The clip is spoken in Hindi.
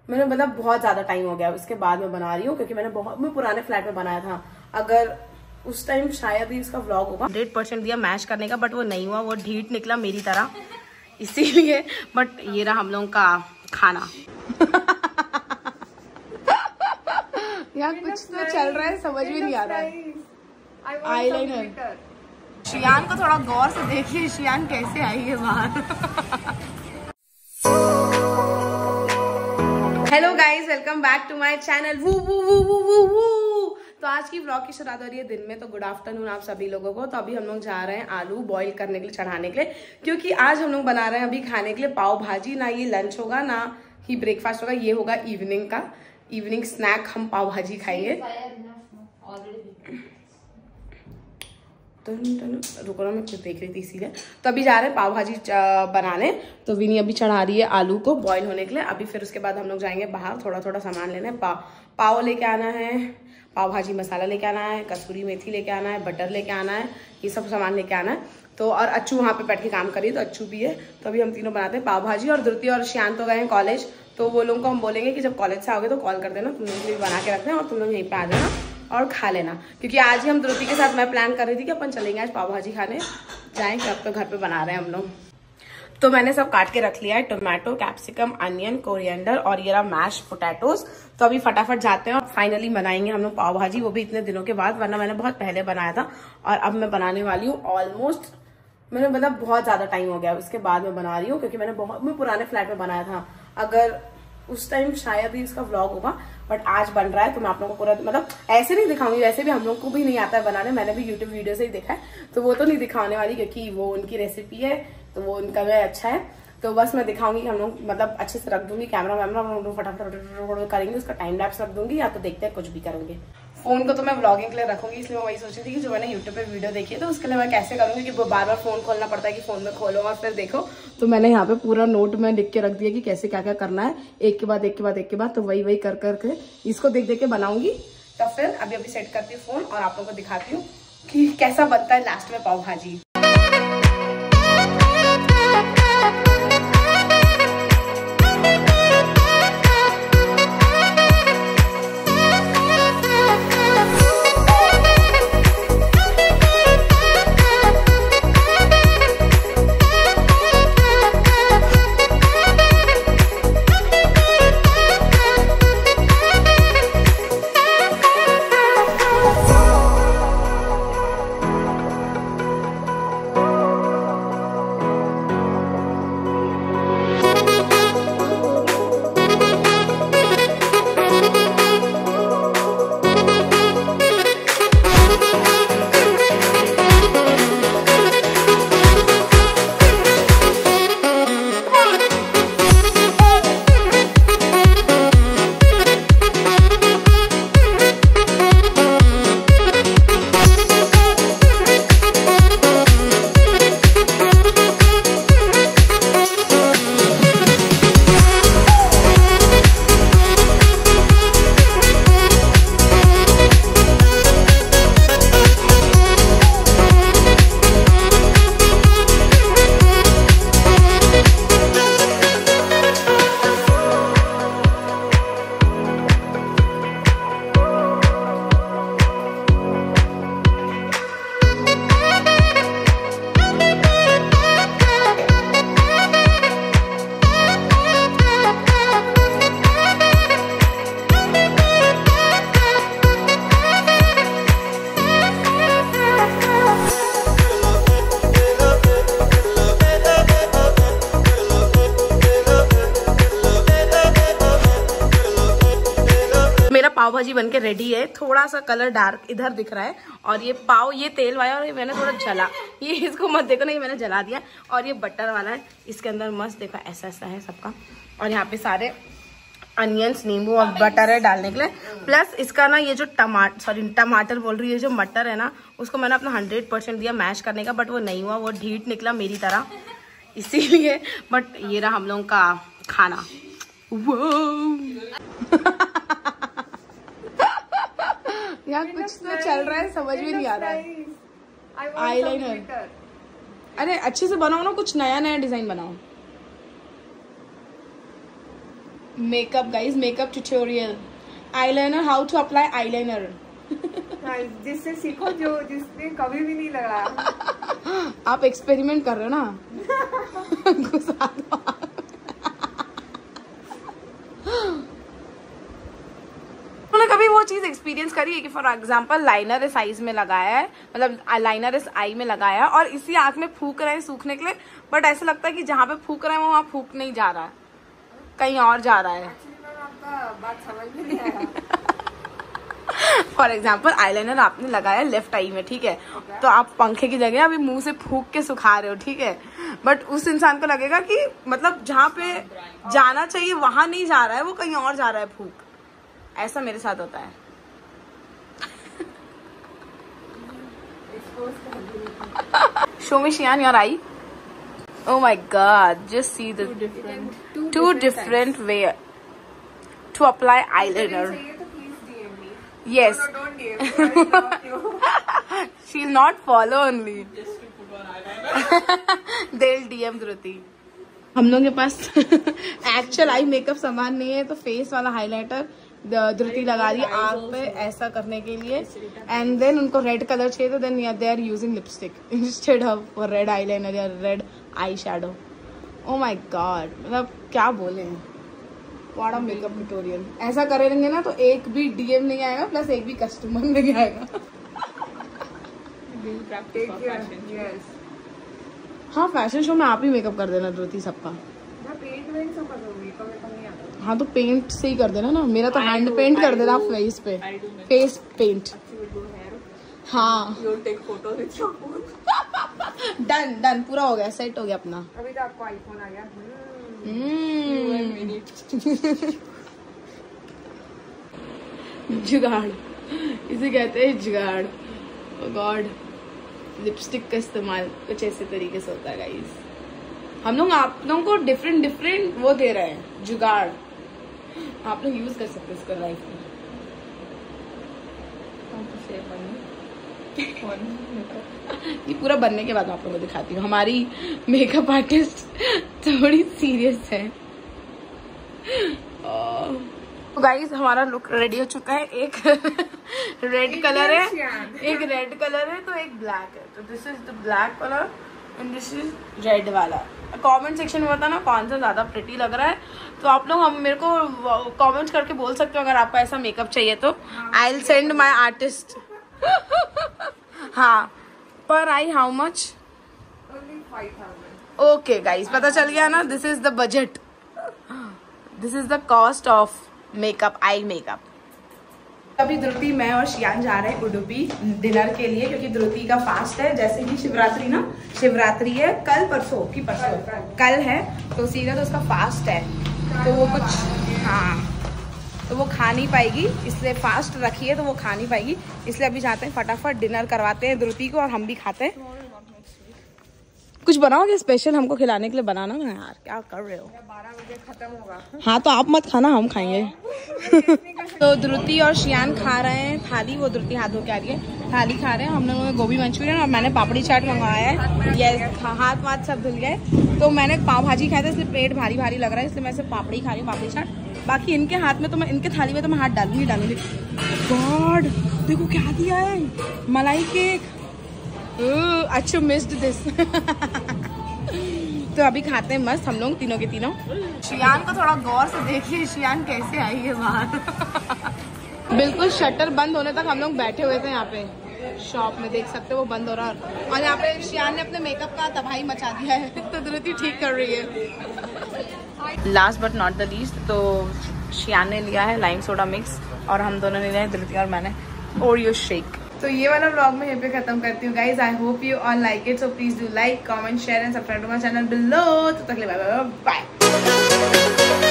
मैंने मतलब बहुत ज्यादा टाइम हो गया उसके बाद मैं बना रही हूँ, क्योंकि मैं पुराने फ्लैट में बनाया था। अगर उस टाइम शायद ही इसका व्लॉग होगा। 100% दिया मैश करने का, बट वो नहीं हुआ, वो ढीठ निकला मेरी तरह, इसीलिए। बट ये रहा हम लोगों का खाना। यहाँ कुछ तो चल रहा है, समझ में नहीं आ रहा है। आईलाइनर। शियान को थोड़ा गौर से देखिए, शियान कैसे आई है बाहर। Hello guys, welcome back to my channel. Woo woo woo woo woo woo. तो आज की व्लॉग की शुरुआत हो रही है दिन में, तो गुड आफ्टरनून आप सभी लोगों को। तो अभी हम लोग जा रहे हैं आलू बॉईल करने के लिए, चढ़ाने के लिए, क्योंकि आज हम लोग बना रहे हैं अभी खाने के लिए पाव भाजी। ना ये लंच होगा ना ही ब्रेकफास्ट होगा, ये होगा इवनिंग का इवनिंग स्नैक। हम पाव भाजी खाएंगे। रुको ना, मैं कुछ देख रही थी इसीलिए। तो अभी जा रहे हैं पाव भाजी बनाने। तो विनी अभी चढ़ा रही है आलू को बॉईल होने के लिए। अभी फिर उसके बाद हम लोग जाएंगे बाहर, थोड़ा थोड़ा सामान लेने। पाव लेके आना है, पाव भाजी मसाला लेके आना है, कसूरी मेथी लेके आना है, बटर लेके आना है, ये सब सामान लेके आना है। तो और अच्छू वहाँ पे बैठ के काम करिए, तो अच्छू भी है। तो अभी हम तीनों बनाते हैं पाव भाजी। और धृति और श्यान तो गए हैं कॉलेज, तो वो लोगों को हम बोलेंगे कि जब कॉलेज से आओगे तो कॉल कर देना, तुम लोग भी बना के रखना और तुम लोग यहीं पे आ जाना और खा लेना। क्योंकि आज ही हम धृति के साथ मैं प्लान कर रही थी कि अपन चलेंगे आज पाव भाजी खाने, जाएंगे। अब तो घर पे बना रहे हैं हम लोग। तो मैंने सब काट के रख लिया है, टोमेटो, कैप्सिकम, अनियन, कोरिएंडर और ये रहा मैश पोटैटोज। तो अभी फटाफट जाते हैं और फाइनली बनाएंगे हम लोग पाव भाजी, वो भी इतने दिनों के बाद, वरना मैंने बहुत पहले बनाया था। और अब मैं बनाने वाली हूँ ऑलमोस्ट, मैंने मतलब बहुत ज्यादा टाइम हो गया उसके बाद मैं बना रही हूँ, क्योंकि मैं पुराने फ्लैट में बनाया था। अगर उस टाइम शायद ही इसका व्लॉग होगा, बट आज बन रहा है। तो मैं आप लोगों को पूरा मतलब ऐसे नहीं दिखाऊंगी, वैसे भी हम लोग को भी नहीं आता है बनाने, मैंने भी यूट्यूब वीडियो से ही देखा है, तो वो तो नहीं दिखाने वाली, क्योंकि वो उनकी रेसिपी है, तो वो उनका भी अच्छा है। तो बस मैं दिखाऊंगी कि हम लोग मतलब अच्छे से रख दूंगी कैमरा फटाफट करेंगे, उसका टाइम लैप्स रख दूंगी, या तो देखते हैं कुछ भी करेंगे। फोन को तो मैं व्लॉगिंग के लिए रखूंगी, इसलिए मैं वही सोच रही थी कि जो मैंने यूट्यूब पे वीडियो देखी है, तो उसके लिए मैं कैसे करूंगी कि बार बार फोन खोलना पड़ता है कि फोन में खोलो और फिर देखो। तो मैंने यहाँ पे पूरा नोट में लिख के रख दिया कि कैसे क्या क्या करना है, एक के बाद एक के बाद एक के बाद। तो वही कर करके इसको देख देख के बनाऊंगी। तब फिर अभी सेट करती हूँ फोन और आप लोगों को दिखाती हूँ कि कैसा बनता है लास्ट में पाव भाजी। पाव भाजी बनके रेडी है। थोड़ा सा कलर डार्क इधर दिख रहा है, और ये पाव, ये तेल वाला, और ये मैंने थोड़ा जला, ये इसको मत देखो, नहीं मैंने जला दिया। और ये बटर वाला है, इसके अंदर मस्त देखो ऐसा ऐसा है सबका। और यहाँ पे सारे अनियंस, नींबू और बटर है डालने के लिए। प्लस इसका ना ये जो टमाटर बोल रही है, जो मटर है ना, उसको मैंने अपना 100% दिया मैश करने का, बट वो नहीं हुआ, वो ढीठ निकला मेरी तरह, इसीलिए। बट ये रहा हम लोगों का खाना। यहाँ कुछ तो चल रहा है, समझ में नहीं आ रहा है। आईलाइनर। अरे अच्छे से बनाओ ना, कुछ नया नया डिजाइन बनाओ। Makeup guys, makeup tutorial, eyeliner, how to apply eyeliner. जिससे सीखो जो जिसने कभी भी नहीं लगाया। आप एक्सपेरिमेंट कर रहे हो ना। घुसा दो। तूने कभी वो चीज एक्सपीरियंस करी है कि फॉर एग्जाम्पल लाइनर इस आईज में लगाया है, मतलब लाइनर इस आई में लगाया है और इसी आंख में फूक रहे हैं सूखने के लिए, बट ऐसा लगता है कि जहाँ पे फूक रहे हैं वो वहाँ फूक नहीं जा रहा है, कहीं और जा रहा है। आपका बात समझ में नहीं आया। फॉर एग्जाम्पल आईलाइनर आपने लगाया लेफ्ट आई में, ठीक है, तो आप पंखे की जगह अभी मुंह से फूक के सुखा रहे हो, ठीक है, बट उस इंसान को लगेगा कि मतलब जहाँ पे जाना चाहिए वहां नहीं जा रहा है, वो कहीं और जा रहा है फूक। ऐसा मेरे साथ होता है। Show me Shiyan your eye. Oh my God! Just see the two different way to apply eyeliner. Yes. No, don't DM me. I love you. She'll not follow only. Just to put on eyeliner. They'll DM Dhruti. हम लोगों के पास एक्चुअल आई मेकअप सामान नहीं है, तो फेस वाला हाइलाइटर धृति लगा रही है आँख पे ऐसा करने के लिए, एंड देन उनको रेड कलर चाहिए, तो then they are using lipstick instead of red eyeliner या red eye shadow. Oh my God, मतलब क्या बोले, व्हाट अ मेकअप ट्यूटोरियल। ऐसा करेंगे ना तो एक भी डीएम नहीं आएगा, प्लस एक भी कस्टमर नहीं आएगा। Yes. हाँ, फैशन शो में आप ही मेकअप कर देना धृति सबका। मैं पेंट वेंट सब कर दूंगी, मेकअप नहीं आता। हाँ तो पेंट से ही कर देना ना, मेरा तो हैंड पेंट कर देना फेस पे, फेस पेंट। हाँ डन डन, पूरा हो गया, सेट हो गया अपना। अभी तो आपको आईफोन आ गया। जुगाड़, इसे कहते हैं जुगाड़। ओह गॉड, लिपस्टिक का इस्तेमाल कुछ ऐसे तरीके से होता है गाइस। हम लोग आप लोगों को डिफरेंट डिफरेंट वो दे रहे हैं, जुगाड़। आप लोग यूज कर सकते हैं इसको लाइफ में। ये पूरा बनने के बाद मैं आप लोगों को दिखाती हूँ। हमारी मेकअप आर्टिस्ट थोड़ी सीरियस है। तो गाइस हमारा लुक रेडी हो चुका है। एक रेड कलर है, एक रेड कलर है, तो एक ब्लैक है। तो this is the black colour and this is red वाला। कमेंट सेक्शन में बताना कौन सा ज्यादा प्रिटी लग रहा है। तो आप लोग हम मेरे को कमेंट करके बोल सकते हो अगर आपको ऐसा मेकअप चाहिए तो। I will send my artist. हाँ, पर I how much? Only 5,000. Okay guys, पता चल गया ना, this is the budget, this is the cost of makeup, I makeup. अभी धृति, मैं और शियान जा रहे हैं उडुपी डिनर के लिए, क्योंकि धृति का फास्ट है। जैसे कि शिवरात्रि ना, शिवरात्रि है कल, परसों की परसों कल है, तो सीधा तो उसका फास्ट है, तो वो कुछ, हाँ, तो वो खा नहीं पाएगी, इसलिए फास्ट रखी है तो वो खा नहीं पाएगी। इसलिए अभी जाते हैं फटाफट डिनर करवाते हैं धृति को, और हम भी खाते हैं। कुछ बनाओगे स्पेशल हमको खिलाने के लिए? बनाना ना यार, क्या कर रहे हो? 12 बजे खत्म होगा। हाँ तो आप मत खाना, हम खाएंगे। तो धृति और शियान खा रहे हैं थाली, वो धृति हाथ धो के आ रही है, थाली खा रहे हैं। हम लोगों ने गोभी मंचूरियन और मैंने पापड़ी चाट मंगवाया है। यस, हाथ वाथ सब धुल गए। तो मैंने पाव भाजी खाया था, इसलिए पेट भारी भारी लग रहा है, इसलिए मैं सिर्फ पापड़ी खा रही हूँ, पापड़ी चाट। बाकी इनके हाथ में तो मैं, इनके थाली में तो मैं हाथ डालूंगी। गॉड, देखो क्या दिया है, मलाई केक। अच्छा, मिस्ड दिस। तो अभी खाते हैं मस्त हम लोग तीनों के तीनों। शियान को थोड़ा गौर से देखिए, शियान कैसे आई है बाहर। बिल्कुल शटर बंद होने तक हम लोग बैठे हुए थे यहाँ पे शॉप में, देख सकते हो वो बंद हो रहा है। और यहाँ पे शियान ने अपने मेकअप का तबाही मचा दिया है, तो धृति ठीक कर रही है। Last but not the least, तो शियान ने लिया है लाइम सोडा मिक्स, और हम दोनों ने लिया है, धृति और मैंने, ओरियो शेक। तो ये वाला व्लॉग मैं यहीं पे खत्म करती हूँ guys. I hope you all like it, so please do like, comment, share and subscribe to my channel below. तो तक ले बाय बाय।